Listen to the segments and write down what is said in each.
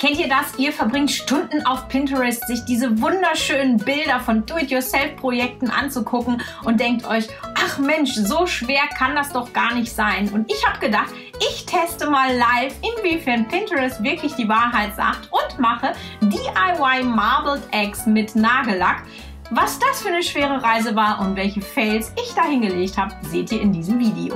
Kennt ihr das? Ihr verbringt Stunden auf Pinterest, sich diese wunderschönen Bilder von Do-it-yourself-Projekten anzugucken und denkt euch, ach Mensch, so schwer kann das doch gar nicht sein. Und ich habe gedacht, ich teste mal live, inwiefern Pinterest wirklich die Wahrheit sagt und mache DIY Marbled Eggs mit Nagellack. Was das für eine schwere Reise war und welche Fails ich da hingelegt habe, seht ihr in diesem Video.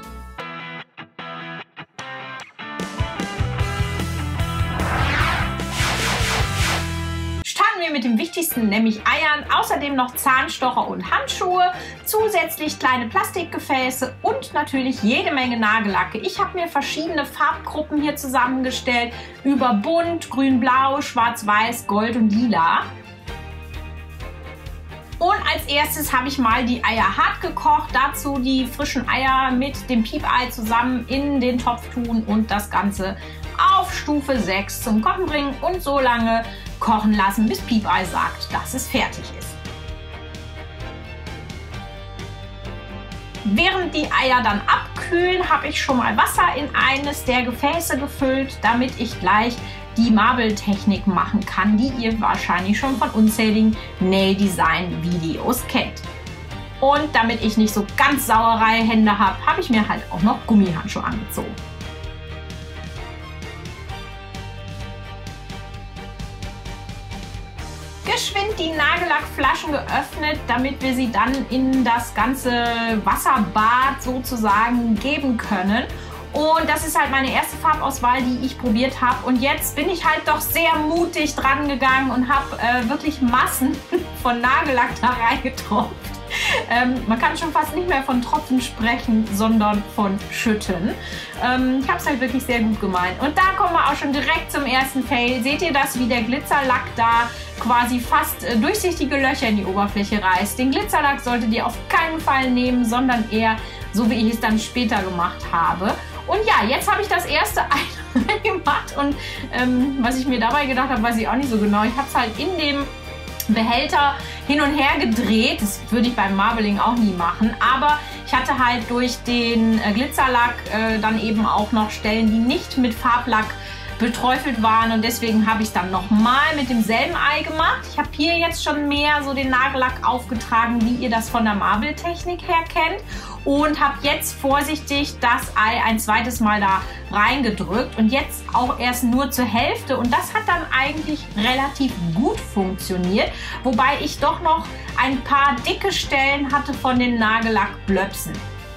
Mit dem Wichtigsten, nämlich Eiern, außerdem noch Zahnstocher und Handschuhe, zusätzlich kleine Plastikgefäße und natürlich jede Menge Nagellacke. Ich habe mir verschiedene Farbgruppen hier zusammengestellt, über bunt, grün, blau, schwarz, weiß, gold und lila. Und als erstes habe ich mal die Eier hart gekocht, dazu die frischen Eier mit dem Piepei zusammen in den Topf tun und das Ganze auf Stufe 6 zum Kochen bringen und so lange kochen lassen, bis Piepei sagt, dass es fertig ist. Während die Eier dann abkühlen, habe ich schon mal Wasser in eines der Gefäße gefüllt, damit ich gleich die Marbletechnik machen kann, die ihr wahrscheinlich schon von unzähligen Nail-Design-Videos kennt. Und damit ich nicht so ganz sauerei Hände habe, habe ich mir halt auch noch Gummihandschuhe angezogen. Geschwind die Nagellackflaschen geöffnet, damit wir sie dann in das ganze Wasserbad sozusagen geben können. Und das ist halt meine erste Farbauswahl, die ich probiert habe. Und jetzt bin ich halt doch sehr mutig dran gegangen und habe wirklich Massen von Nagellack da reingetropft. Man kann schon fast nicht mehr von Tropfen sprechen, sondern von Schütten. Ich habe es halt wirklich sehr gut gemeint. Und da kommen wir auch schon direkt zum ersten Fail. Seht ihr das, wie der Glitzerlack da quasi fast durchsichtige Löcher in die Oberfläche reißt? Den Glitzerlack solltet ihr auf keinen Fall nehmen, sondern eher so, wie ich es dann später gemacht habe. Und ja, jetzt habe ich das erste Ei reingemacht und was ich mir dabei gedacht habe, weiß ich auch nicht so genau. Ich habe es halt in dem Behälter hin und her gedreht. Das würde ich beim Marbling auch nie machen. Aber ich hatte halt durch den Glitzerlack dann eben auch noch Stellen, die nicht mit Farblack beträufelt waren. Und deswegen habe ich es dann nochmal mit demselben Ei gemacht. Ich habe hier jetzt schon mehr so den Nagellack aufgetragen, wie ihr das von der Marbletechnik her kennt. Und habe jetzt vorsichtig das Ei ein zweites Mal da reingedrückt und jetzt auch erst nur zur Hälfte und das hat dann eigentlich relativ gut funktioniert, wobei ich doch noch ein paar dicke Stellen hatte von den Nagellackblöpsen.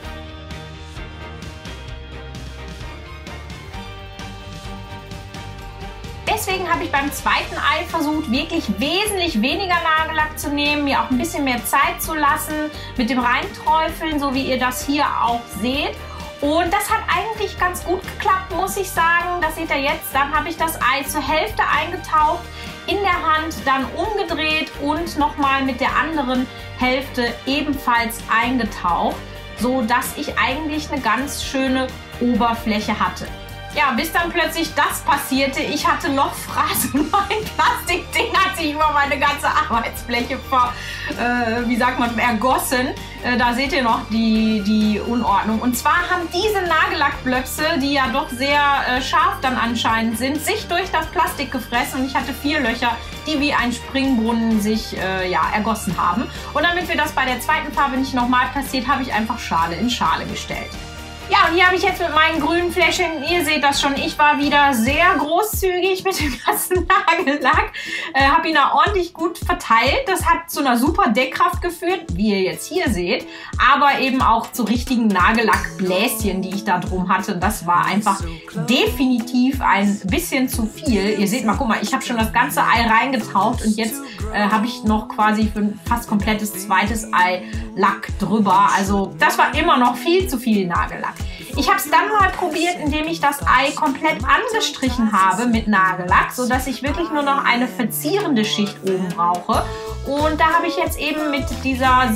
Deswegen habe ich beim zweiten Ei versucht, wirklich wesentlich weniger Nagellack zu nehmen, mir auch ein bisschen mehr Zeit zu lassen mit dem Reinträufeln, so wie ihr das hier auch seht. Und das hat eigentlich ganz gut geklappt, muss ich sagen. Das seht ihr jetzt. Dann habe ich das Ei zur Hälfte eingetaucht, in der Hand dann umgedreht und nochmal mit der anderen Hälfte ebenfalls eingetaucht, so dass ich eigentlich eine ganz schöne Oberfläche hatte. Ja, bis dann plötzlich das passierte. Ich hatte Lochfraß und mein Plastikding hat sich über meine ganze Arbeitsfläche ergossen. Da seht ihr noch die Unordnung. Und zwar haben diese Nagellackblöpse, die ja doch sehr scharf dann anscheinend sind, sich durch das Plastik gefressen. Und ich hatte 4 Löcher, die wie ein Springbrunnen sich ergossen haben. Und damit mir das bei der zweiten Farbe nicht nochmal passiert, habe ich einfach Schale in Schale gestellt. Ja, und hier habe ich jetzt mit meinen grünen Fläschchen, ihr seht das schon, ich war wieder sehr großzügig mit dem ganzen Nagellack. Habe ihn da ordentlich gut verteilt. Das hat zu einer super Deckkraft geführt, wie ihr jetzt hier seht. Aber eben auch zu richtigen Nagellackbläschen, die ich da drum hatte. Das war einfach definitiv ein bisschen zu viel. Ihr seht mal, guck mal, ich habe schon das ganze Ei reingetaucht und jetzt habe ich noch quasi für ein fast komplettes zweites Ei Lack drüber. Also das war immer noch viel zu viel Nagellack. Ich habe es dann mal probiert, indem ich das Ei komplett angestrichen habe mit Nagellack, sodass ich wirklich nur noch eine verzierende Schicht oben brauche. Und da habe ich jetzt eben mit dieser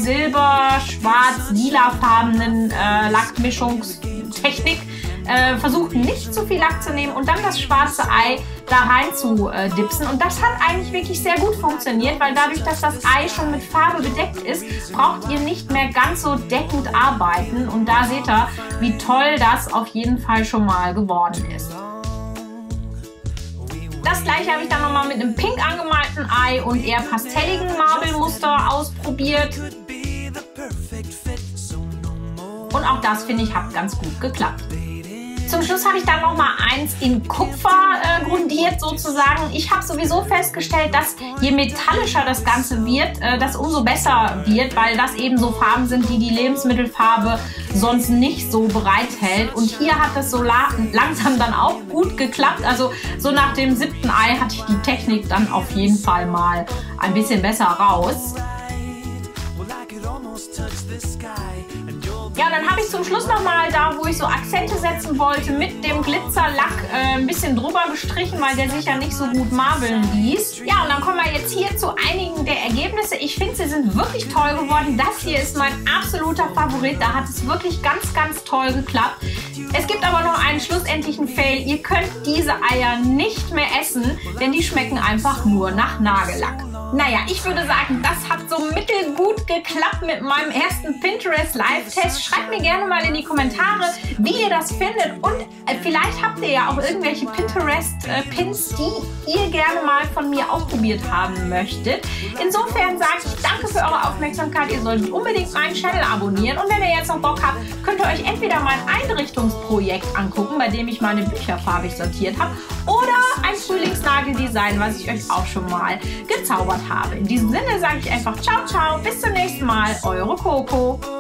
silber-schwarz-lila-farbenen Lackmischungstechnik versucht, nicht zu viel Lack zu nehmen und dann das schwarze Ei da rein zu dipsen. Und das hat eigentlich wirklich sehr gut funktioniert, weil dadurch, dass das Ei schon mit Farbe bedeckt ist, braucht ihr nicht mehr ganz so deckend arbeiten. Und da seht ihr, wie toll das auf jeden Fall schon mal geworden ist. Das gleiche habe ich dann nochmal mit einem pink angemalten Ei und eher pastelligen Marbelmuster ausprobiert. Und auch das, finde ich, hat ganz gut geklappt. Zum Schluss habe ich dann noch mal eins in Kupfer grundiert sozusagen. Ich habe sowieso festgestellt, dass je metallischer das Ganze wird, das umso besser wird, weil das eben so Farben sind, die die Lebensmittelfarbe sonst nicht so bereithält. Und hier hat das so langsam dann auch gut geklappt. Also so nach dem 7. Ei hatte ich die Technik dann auf jeden Fall mal ein bisschen besser raus. Ja, dann habe ich zum Schluss nochmal da, wo ich so Akzente setzen wollte, mit dem Glitzerlack ein bisschen drüber gestrichen, weil der sich ja nicht so gut marbeln ließ. Ja, und dann kommen wir jetzt hier zu einigen der Ergebnisse. Ich finde, sie sind wirklich toll geworden. Das hier ist mein absoluter Favorit. Da hat es wirklich ganz, ganz toll geklappt. Es gibt aber noch einen schlussendlichen Fail. Ihr könnt diese Eier nicht mehr essen, denn die schmecken einfach nur nach Nagellack. Naja, ich würde sagen, das hat so mittelgut geklappt mit meinem ersten Pinterest Live-Test. Schreibt mir gerne mal in die Kommentare, wie ihr das findet. Und vielleicht habt ihr ja auch irgendwelche Pinterest-Pins, die ihr gerne mal von mir ausprobiert haben möchtet. Insofern sage ich danke für eure Aufmerksamkeit. Ihr solltet unbedingt meinen Channel abonnieren. Und wenn ihr jetzt noch Bock habt, könnt ihr euch entweder mein Einrichtungsprojekt angucken, bei dem ich meine Bücher farbig sortiert habe, oder ein Frühlingsnageldesign, was ich euch auch schon mal gezaubert habe. In diesem Sinne sage ich einfach ciao, ciao, bis zum nächsten Mal, eure Coco.